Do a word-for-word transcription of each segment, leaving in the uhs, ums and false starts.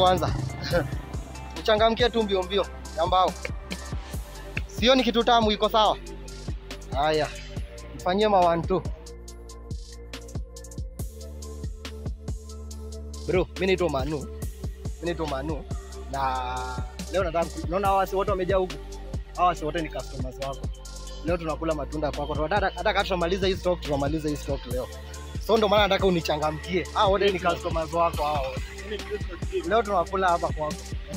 kwanza. Nichangamkie tu mbio mbio ya mbao. Sio ni kitu tamu iko sawa? Haya. Mfanyie ma one two. Bro, mimi naitwa Manu. Mimi naitwa Manu na leo nataka naona hawa watu wote wamejaa huku. Hawa watu wote ni customers wako. Leo tunakula matunda kwako. Hata hata kama tumaliza hii stock, tumaliza hii stock leo. So ndo maana nataka unichangamkie. Hawa wote ni customers wako hao. Leo tunakula hapa kwako.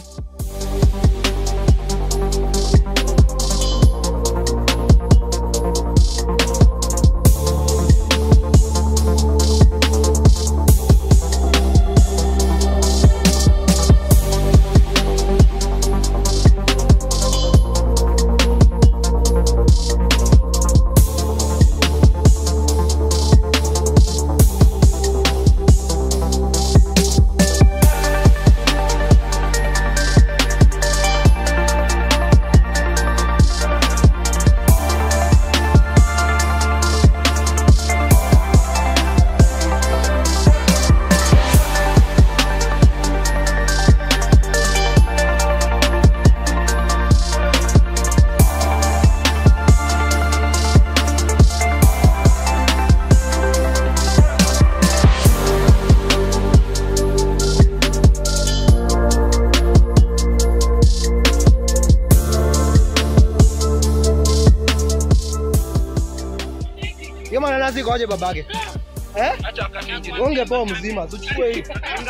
Yoma nanasi kwaje babake? Eh? Acha akanyingi. Ungepoa mzima, tuchukue hii.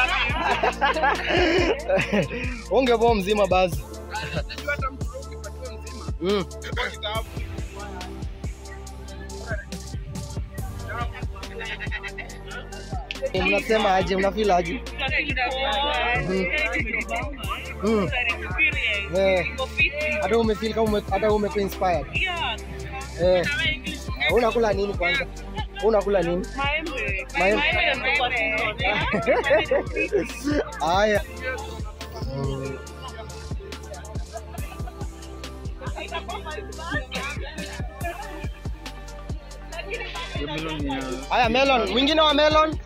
Ungepoa mzima basi. Najua hata mtu ukipatiwa mzima. Mm. Kwa kitabu. Mnasema aje? Mnafeel aje? Mm. Eh. Hata umefeel kama hata umekuwa inspired. Eh. Unakula nini kwanza? Unakula nini? Maembe. Maembe. Haya. Haya melon, mwingine wa melon?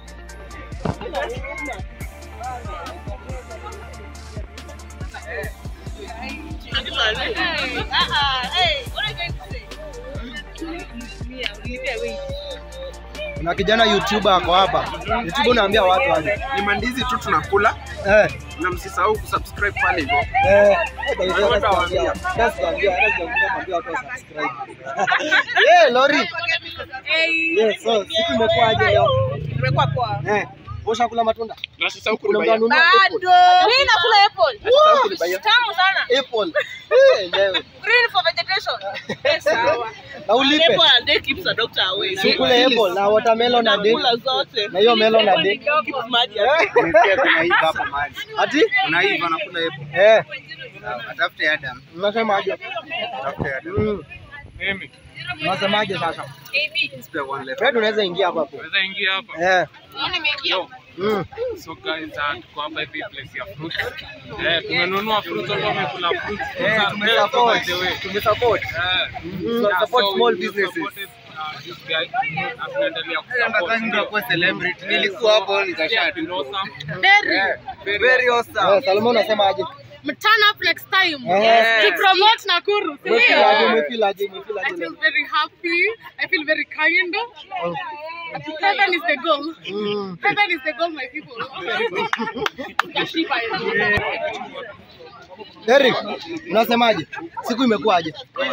Na kijana YouTuber ako hapa. YouTube unaambia watu aje? Ni mandizi tu tunakula. Eh. Na msisahau kusubscribe pale hivyo. Eh. That's kuambia. That's kuambia. That's kuambia watu subscribe. Eh, Lori. Yes, so siku imekuwa aje leo? Imekuwa poa. Eh. Usha kula matunda? Na usisahau kununua. Bado. Mimi nakula apple. Tamu sana. Apple. Eh, leo. Green for vegetation. Yes, sawa. Na ulipe. Apple day keeps the doctor away. Sikule apple na watermelon na day. Kula zote. Na hiyo melon na day. Keeps maji. Nimesikia kuna hii hapa maji. Ati? Kuna hii wanakula apple. Eh. Atafute Adam. Unasema aje? Atafute Adam. Mimi. Unasemaje sasa? Spare one left. Wewe unaweza ingia hapa hapo. Unaweza ingia hapa. Eh. Yo. Mm. So guys, tuko hapa hivi place ya fruit. Eh, tumenunua fruit au tumekula fruit. Eh, tumesupport. Tumesupport. Eh. Support small businesses. This guy anaendelea kusupport. Nataka kuwa celebrity. Nilikuwa hapo nikashati. Very. Very awesome. Eh, Salomon unasema aje? Turn up next time. Yes. To promote Nakuru. Umefeel aje? Umefeel aje? Umefeel I aje? feel very happy. I feel very kind. Oh. Heaven is the goal. Mm. Heaven is the goal, my people. Derek, unasemaje? Siku imekuaje?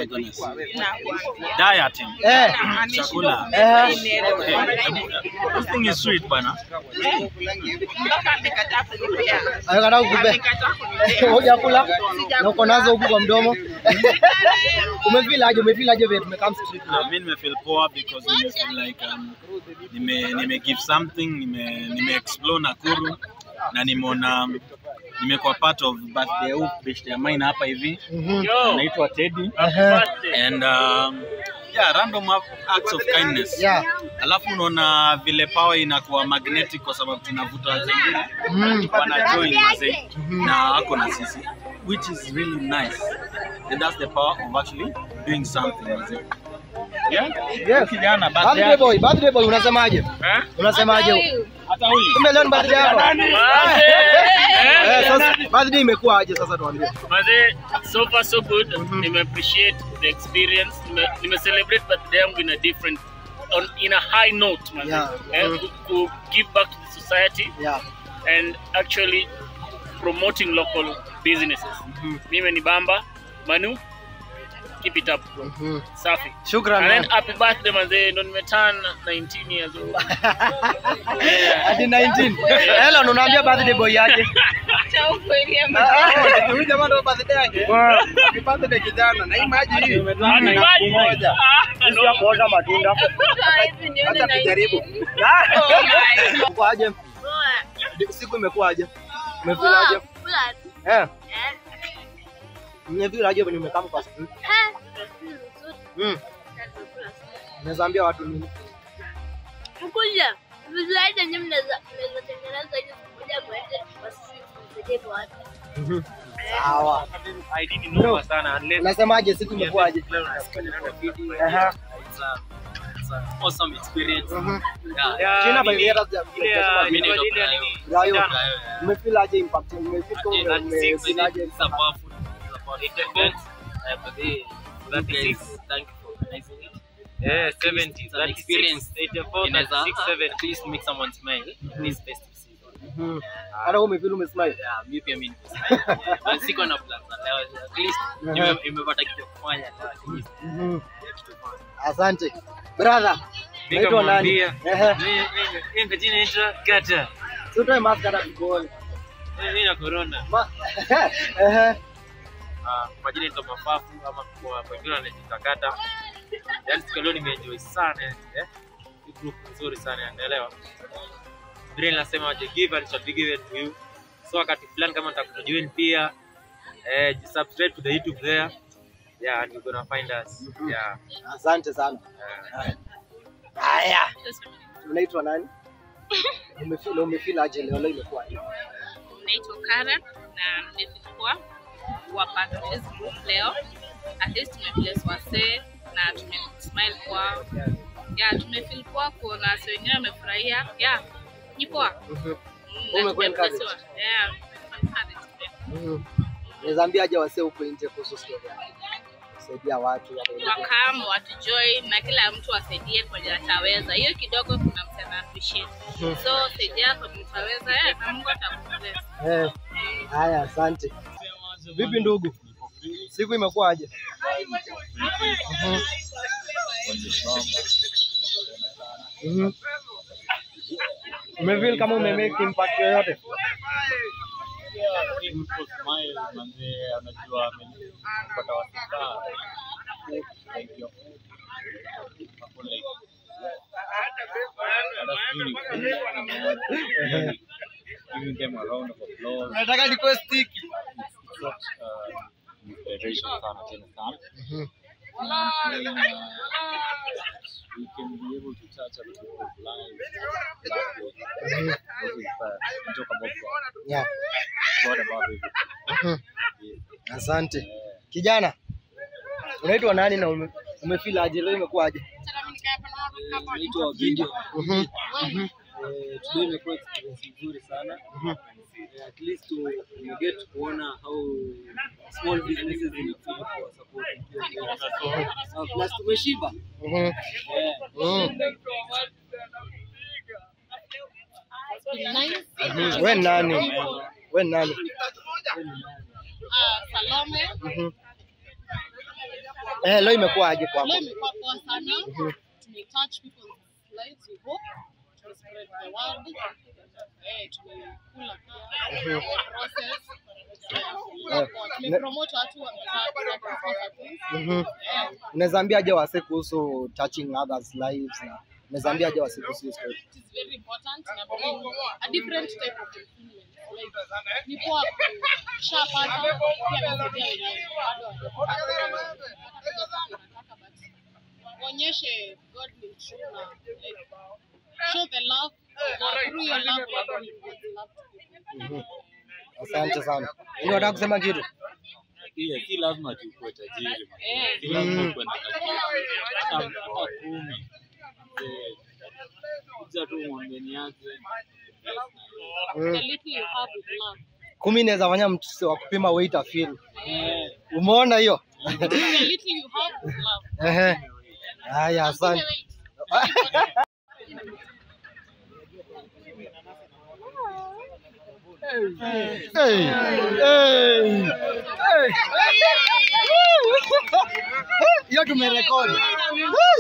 Dieting. Eh. Chakula. Eh. This thing is sweet bana. Anataka kukupe. Hoja kula. Na uko nazo huko kwa mdomo. Umefeel aje? Umefeel aje vile tumekam street? Mimi nimefeel poa because I feel like um, nime nime give something, nime nime explore Nakuru na nimeona nimekuwa part of birthday of best ya mine hapa hivi. Naitwa Teddy. And um, yeah, random acts of kindness. Yeah. Alafu unaona vile power inakuwa magnetic kwa sababu tunavuta wengine. Mm. Wana join mzee na wako na sisi, which is really nice. And that's the power of actually doing something mzee. Yeah? Yes. Kijana Birthday boy, birthday boy unasemaje? Eh? Unasemaje? hata huyu. Kumbe leo ni birthday yako. Eh, sasa birthday imekuwa aje sasa tuambie. Maze, so far so good. Nime appreciate the experience. Nime, nime celebrate birthday yangu in a different, on in a high note, maze. Yeah. Eh, to, to give back to the society. Yeah. And actually promoting local businesses. Mimi ni Bamba, Manu, keep it up, bro. Mhm. Safi. Shukran. And then man. happy birthday, manze. Ndo nimeturn nineteen years old. Hadi nineteen. Hello, unaambia birthday boy yake. Cha ukweli ama. Huyu jamaa ndo birthday yake. Happy birthday kijana. Na hii maji hii. Hadi maji moja. Sisi hapo oza matunda. Hivi nione Hata na tujaribu. Oh my. Uko aje? Siku imekuwa aje? Umefeel aje? Eh. Umefeel aje when umekaa kwa siku? Mm. Unaweza ambia watu nini? Mkuja. Vizuri nyinyi mnaweza mnaweza tengeneza hizo moja mwende kwa sisi kwa watu. Sawa. I didn't know sana unless Unasemaje siku imekuwa aje? Aha. awesome experience. Mhm. Yeah, Jina by mimi- the way ile ya- ile ya nini? Rayo. Sindano. Umefeel aje impact? Umefeel kama Yeah, thirty-six, umefeel aje? it's a powerful, it's a powerful event. Uh, but they- thirty-six, thank you for organizing it. Yeah, seventy, an experience. eighty-four, Inaweza thirty-six, seventy. at least make someone smile this festive season. Mhm. Hata wewe umefeel umesmile? Yeah, mimi pia mimi nimesmile. Yeah, siko na plans na leo. At least nime- nimepata kitu ya kufanya leo, at least. Mhm. Kitu ya kufanya. Asante. Brother. Naitwa nani? Nikamwambia, Ehe. mimi- mimi- mimi kwa jina naitwa Kata. Tutoe mask hata tukuone. Mimi na corona. Ma- Ehe. Ah, kwa jina naitwa Mafafu ama kwa kwa jina naitwa Kata. Yaani siku leo nimeenjoy sana eh. Hii group nzuri sana naelewa. Vile nasema aje, give and shall be given to you. So wakati fulani kama nitakujoin pia eh subscribe to the YouTube there. Yeah, and you're gonna find us. Yeah. Asante sana. Eh. Haya. Unaitwa nani? Umefeel umefeel aje leo leo imekuwa aje? Naitwa Karen na nimefika kuwa part of this group leo. At least tumebless wase na tumesmile kwa. Yeah, tumefeel kwa kuona wase wengine wamefurahia. Yeah, ni poa. Mhm. Mm, Umekuwa na encouraged? tumefurahiwa. Yeah, encouraged. Mhm. Unaweza ambia aje wasee huko nje kuhusu story yako? Kusaidia watu wale. Wakam, watu join na kila mtu asaidie kwenye ataweza. Hiyo kidogo kuna mtu ana appreciate. So saidia kwa mtu aweza, eh, na Mungu atakubless. Eh. Haya, asante. Vipi ndugu? Siku imekuwa aje? Mhm. Mhm. Umefeel kama umemake impact yoyote? Giving them a round of applause. Nataka nikuwe sticky. It's such uh, inspiration sana tena sana. Mhm. And, uh, we can be able to touch other people's lives that way. Mhm. Those inspire. We talk about God. Yeah. God above everything. Mhm. Asante. Kijana. Unaitwa nani na ume, umefeel aje leo imekuwa aje? Naitwa video. Mhm. Mhm. Eh, today imekuwa experience nzuri sana. Eh, at least to you get kuona how small businesses in Africa are supported. So plus tumeshiba. Mhm. Eh, Mhm. Mhm. Wewe nani? Wewe nani? Ah, Salome. Mhm. Eh, leo imekuwa aje kwako? Leo imekuwa poa sana. Mhm. Tumetouch people's lives, we hope. To spread the word. Eh, tumekula pia. Mhm. Process. Eh, Tumepromote watu wa Mhm. Unaweza ambia aje wasee kuhusu touching others lives na unaweza ambia aje wasee kuhusu hiyo story? It is very important na bring a different type of fulfillment. Like, ni poa kushapata pia kusaidia wenyewe bado wanataka but onyeshe God ni true na like show the love of God through your love God will love to people. Mhm. Asante sana. Ni unataka kusema kitu? Pia si lazima tukue tajiri. Eh. Si lazima kuwe na tajiri. Hata hata kumi. Eh, kuja tu mwambeni yake. The little you have with love. kumi inaweza fanya mtu wa kupima weight afeel. Umeona hiyo? Ehe. Haya, asante. Hey, hey, hey. Hiyo tumerekodi.